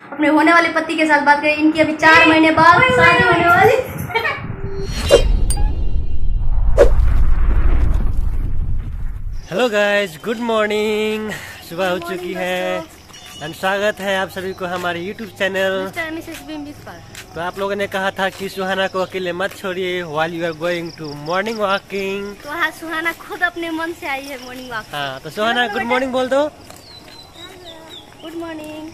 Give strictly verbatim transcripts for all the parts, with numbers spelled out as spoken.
अपने होने वाले पति के साथ बात करें। इनकी अभी चार महीने बाद शादी होने वाली। Hello guys, good morning. सुबह हो चुकी है एंड स्वागत है आप सभी को हमारे यूट्यूब चैनल। तो आप लोगों ने कहा था कि सुहाना को अकेले मत छोड़िए while you are going to morning walking. तो हाँ, सुहाना खुद अपने मन से आई है मॉर्निंग वॉक। हाँ, तो सुहाना गुड मॉर्निंग बोल दो। Good morning,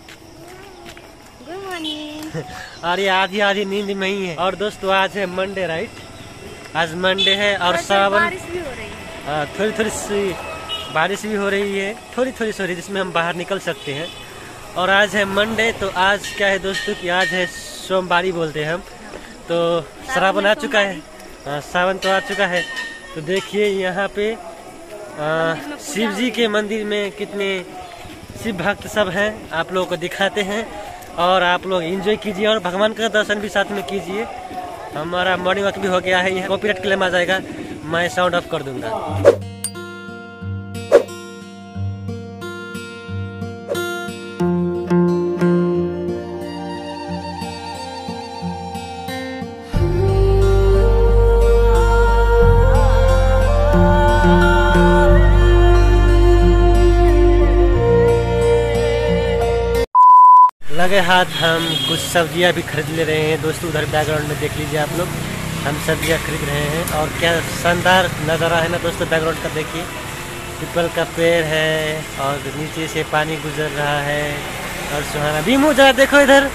good morning. और ये आधी आधी नींद में ही है। और दोस्तों आज है मंडे, राइट? आज मंडे है और सावन, बारिश भी हो रही है। हाँ, थोड़ी थोड़ी सी बारिश भी हो रही है, थोड़ी थोड़ी सॉरी, जिसमें हम बाहर निकल सकते हैं। और आज है मंडे, तो आज क्या है दोस्तों कि आज है सोमवारी बोलते हैं हम। तो श्रावण आ चुका है, हाँ, सावन तो आ चुका है। तो देखिए यहाँ पे शिव जी के मंदिर में कितने शिव भक्त सब हैं, आप लोगों को दिखाते हैं और आप लोग एंजॉय कीजिए और भगवान का दर्शन भी साथ में कीजिए। हमारा मॉर्निंग वॉक भी हो गया है। यहाँ कॉपीराइट क्लेम आ जाएगा, मैं साउंड ऑफ कर दूंगा। लगे हाथ हम कुछ सब्जियां भी खरीद ले रहे हैं दोस्तों। उधर बैकग्राउंड में देख लीजिए आप लोग, हम सब्जियां खरीद रहे हैं और क्या शानदार नज़ारा है ना दोस्तों। बैकग्राउंड का देखिए, पीपल का पेड़ है और नीचे से पानी गुजर रहा है। और सुहाना भी मुँह जरा देखो इधर।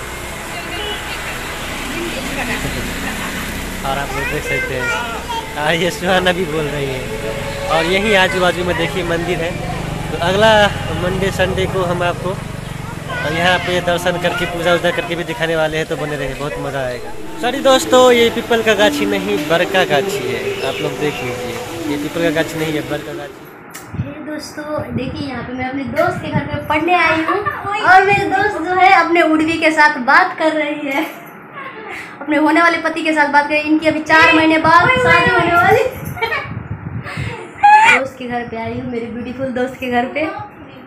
और आप लोग देख सकते हैं, ये सुहाना भी बोल रही है। और यही आजू बाजू में देखिए मंदिर है। तो अगला मंडे संडे को हम आपको और यहाँ पे दर्शन करके पूजा वूजा करके भी दिखाने वाले हैं। तो बने रहे, बहुत मज़ा आएगा। सॉरी दोस्तों, ये पीपल का गाछी नहीं बरका गाछी है, आप लोग देख लीजिए। ये पीपल का गाछी नहीं है, बरका गाछी। हे दोस्तों देखिए, यहाँ पे मैं अपने दोस्त के घर पे पढ़ने आई हूँ और मेरे दोस्त जो है अपने उर्वी के साथ बात कर रही है, अपने होने वाले पति के साथ बात कर रही है। इनकी अभी चार महीने बाद शादी होने वाली। दोस्त के घर पे आई हूँ, मेरे ब्यूटीफुल दोस्त के घर पे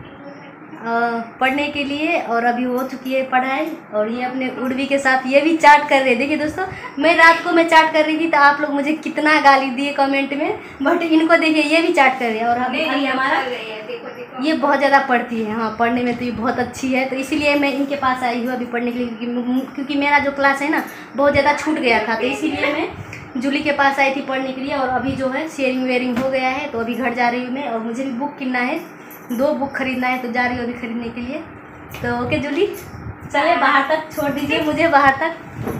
पढ़ने के लिए। और अभी हो चुकी है पढ़ाई और ये अपने उर्वी के साथ ये भी चाट कर रहे हैं। देखिए दोस्तों, मैं रात को मैं चाट कर रही थी तो आप लोग मुझे कितना गाली दिए कमेंट में, बट इनको देखिए ये भी चाट कर रही है। और अभी हमारा ये बहुत ज़्यादा पढ़ती है, हाँ पढ़ने में तो ये बहुत अच्छी है। तो इसीलिए मैं इनके पास आई हूँ अभी पढ़ने के लिए, क्योंकि क्योंकि मेरा जो क्लास है ना बहुत ज़्यादा छूट गया था। तो इसीलिए मैं जूली के पास आई थी पढ़ने के लिए। और अभी जो है शेयरिंग वेयरिंग हो गया है, तो अभी घर जा रही हूँ मैं। और मुझे भी बुक कितना है, दो बुक खरीदना है, तो जा रही हूँ अभी खरीदने के लिए। तो ओके जूली, चले बाहर तक, छोड़ दीजिए मुझे बाहर तक।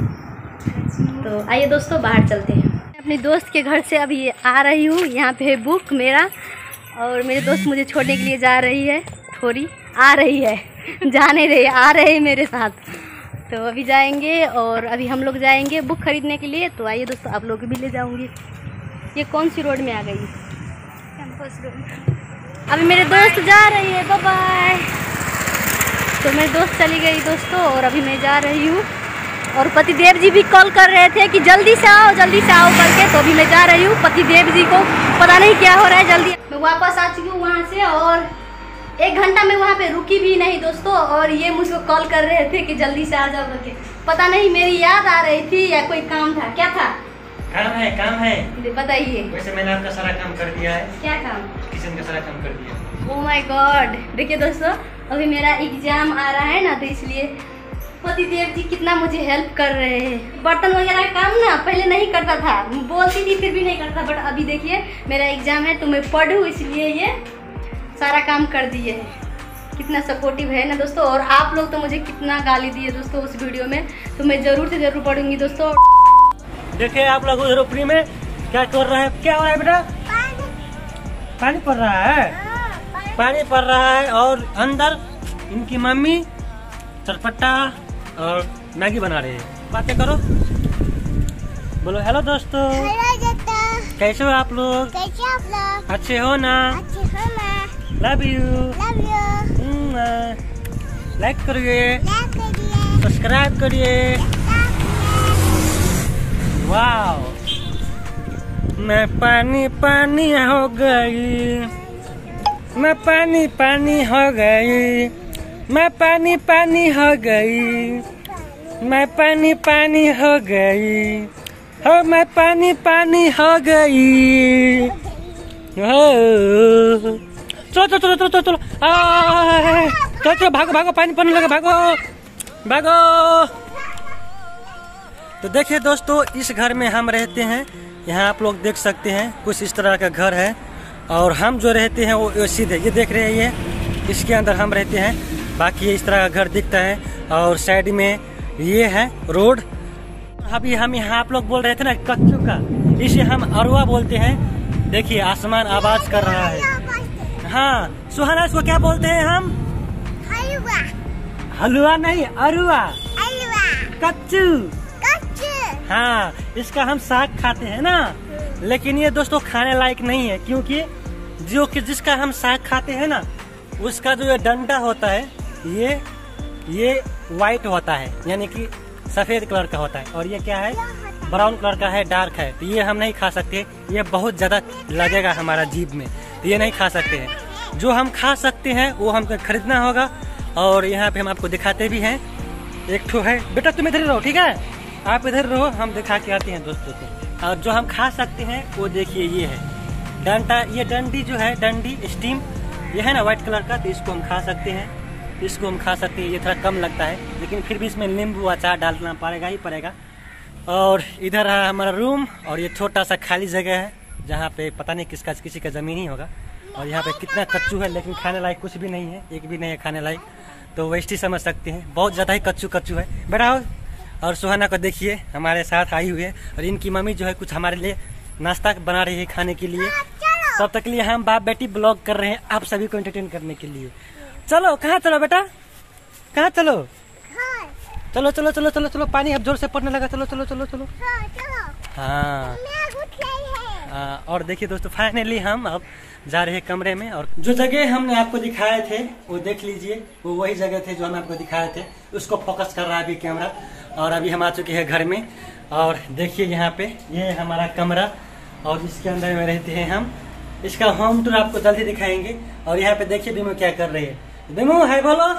तो आइए दोस्तों बाहर चलते हैं। अपने दोस्त के घर से अभी आ रही हूँ, यहाँ पे है बुक मेरा और मेरे दोस्त मुझे छोड़ने के लिए जा रही है। थोड़ी आ रही है, जाने रही, आ रहे हैं मेरे साथ। तो अभी जाएंगे और अभी हम लोग जाएंगे बुक खरीदने के लिए। तो आइए दोस्तों, आप लोग भी ले जाऊँगी। ये कौन सी रोड में आ गई? Campus road. अभी मेरे दोस्त जा रही है, बाय बाय। तो मेरे दोस्त चली गई दोस्तों और अभी मैं जा रही हूँ। और पतिदेव जी भी कॉल कर रहे थे कि जल्दी से आओ जल्दी से आओ करके। तो अभी मैं जा रही हूँ, पतिदेव जी को पता नहीं क्या हो रहा है। जल्दी मैं वापस आ चुकी हूँ वहाँ से और एक घंटा मैं वहाँ पे रुकी भी नहीं दोस्तों। और ये मुझको कॉल कर रहे थे कि जल्दी से आ जाओ करके। पता नहीं मेरी याद आ रही थी या कोई काम था, क्या था? काम है, काम है, बताइए। वैसे मैंने आपका सारा काम कर दिया है। क्या काम? किचन का सारा काम कर दिया। Oh my god. देखिए दोस्तों, अभी मेरा एग्जाम आ रहा है ना, तो इसलिए पतिदेव जी कितना मुझे हेल्प कर रहे हैं। बर्तन वगैरह काम ना पहले नहीं करता था, बोलती थी फिर भी नहीं करता, बट अभी देखिए मेरा एग्जाम है तो मैं पढ़ूँ इसलिए ये सारा काम कर दिए है। कितना सपोर्टिव है ना दोस्तों। और आप लोग तो मुझे कितना गाली दिए दोस्तों उस वीडियो में, तो मैं ज़रूर से ज़रूर पढ़ूंगी दोस्तों। देखिए आप लोग उधर ऊपरी में क्या कर रहा है, क्या हो रहा है बेटा? पानी पड़ रहा है, पानी पड़ रहा है। और अंदर इनकी मम्मी चटपटा और मैगी बना रही है। बातें करो, बोलो हेलो दोस्तों। कैसे हो आप लोग? कैसे आप लोग? अच्छे हो ना? अच्छे हो ना? Love you. Love you. Like करिए, लाइक करिए, सब्सक्राइब करिए। वाओ, मैं पानी पानी हो गई, मैं पानी पानी हो गई। मैं पानी पानी हो गई, मैं पानी पानी हो गई, हो मैं पानी पानी हो गई। चलो चलो चलो चलो चलो चलो चलो चलो भागो भागो, पानी पड़ने लगा, भागो भागो। तो देखिए दोस्तों, इस घर में हम रहते हैं। यहाँ आप लोग देख सकते हैं कुछ इस तरह का घर है, और हम जो रहते हैं वो सीधे ये देख रहे हैं, ये इसके अंदर हम रहते हैं। बाकी इस तरह का घर दिखता है, और साइड में ये है रोड। अभी हम यहाँ आप लोग बोल रहे थे ना कच्चू का, इसे हम अरुआ बोलते हैं। देखिए आसमान आवाज कर रहा है। हाँ सुहाना, इसको क्या बोलते हैं हम? हलवा। हलवा नहीं, अरुआ। हलवा। कच्चू। कच्चू। हाँ, इसका हम साग खाते हैं ना, लेकिन ये दोस्तों खाने लायक नहीं है, क्योंकि जो कि जिसका हम साग खाते हैं ना, उसका जो ये डंडा होता है ये ये वाइट होता है, यानी कि सफेद कलर का होता है, और ये क्या है, ब्राउन कलर का है, डार्क है। तो ये हम नहीं खा सकते, ये बहुत ज्यादा लगेगा हमारा जीभ में, तो ये नहीं खा सकते हैं। जो हम खा सकते हैं वो हमको खरीदना होगा, और यहाँ पे हम आपको दिखाते भी हैं। एक ठो है, बेटा तुम इधर रहो, ठीक है, आप इधर रहो, हम दिखा के आते हैं दोस्तों को। और जो हम खा सकते हैं वो देखिए ये है डंडा, ये डंडी जो है, डंडी स्टीम, ये है ना व्हाइट कलर का, तो इसको हम खा सकते हैं, इसको हम खा सकते हैं। ये थोड़ा कम लगता है, लेकिन फिर भी इसमें नींबू अचार डालना पड़ेगा ही पड़ेगा। और इधर है हमारा रूम, और ये छोटा सा खाली जगह है जहाँ पे पता नहीं किसका किसी का ज़मीन ही होगा। और यहाँ पे कितना कच्चू है, लेकिन खाने लायक कुछ भी नहीं है, एक भी नहीं है खाने लायक, तो वेस्ट ही समझ सकते हैं। बहुत ज़्यादा ही कच्चू कच्चू है। बेटा हो, और सुहाना को देखिए हमारे साथ आई हुई है, और इनकी मम्मी जो है कुछ हमारे लिए नाश्ता बना रही है खाने के लिए। तब तक के लिए हम बाप बेटी ब्लॉग कर रहे हैं आप सभी को एंटरटेन करने के लिए। चलो, कहाँ चलो बेटा, कहाँ चलो? चलो चलो चलो चलो चलो, पानी अब जोर से पड़ने लगा, चलो चलो चलो चलो। हाँ, हाँ। और देखिए दोस्तों, फाइनली हम अब जा रहे हैं कमरे में, और जो जगह हमने आपको दिखाए थे वो देख लीजिए, वो वही जगह थे जो हम आपको दिखाए थे, उसको फोकस कर रहा है अभी कैमरा। और अभी हम आ चुके हैं घर में, और देखिए यहाँ पे ये है हमारा कमरा, और इसके अंदर में रहते हैं हम। इसका होम टूर आपको जल्दी दिखाएंगे। और यहाँ पे देखिए बीमू क्या कर रही है। बीमू हाय बोलो,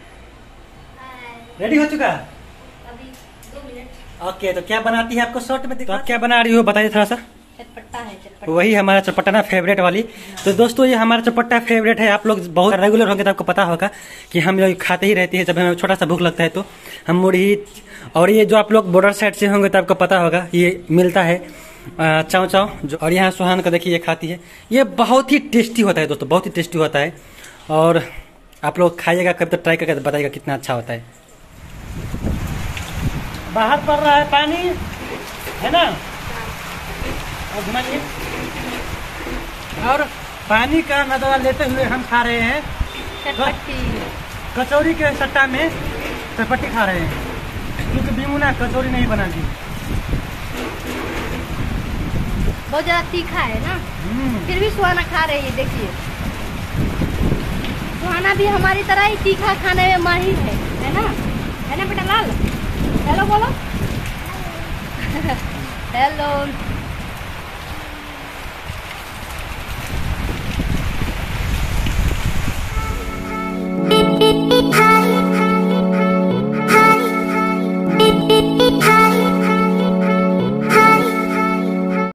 रेडी हो चुका? अभी दो मिनट। ओके, तो क्या बनाती है आपको शॉर्ट में दिखा, तो क्या बना रही हो बताइए थोड़ा सा। चटपटा है, चटपटा। वही हमारा चटपटा ना फेवरेट वाली। तो दोस्तों ये हमारा चटपटा फेवरेट है। आप लोग बहुत रेगुलर होंगे तो आपको पता होगा कि हम लोग खाते ही रहते हैं, जब हमें छोटा सा भूख लगता है तो हम मुढ़ी। और ये जो आप लोग बॉर्डर साइड से होंगे तो आपको पता होगा ये मिलता है चाव चाव जो। और यहाँ सुहान को देखिए ये खाती है, ये बहुत ही टेस्टी होता है दोस्तों, बहुत ही टेस्टी होता है। और आप लोग खाइएगा कभी तो ट्राई करके बताइएगा कितना अच्छा होता है। बाहर पड़ रहा है पानी, है ना, और घुमाइए। और पानी का नजारा लेते हुए हम खा रहे हैं चटपटी कचौरी के सट्टा में चटपटी खा रहे हैं, क्योंकि बीमू ना कचौरी नहीं बना दी। बहुत ज्यादा तीखा है ना, फिर भी सुहाना खा रही है। देखिए सुहाना भी हमारी तरह ही तीखा खाने में माहिर है, है ना, है ना बेटा लाल? हेलो बोलो। हेलो।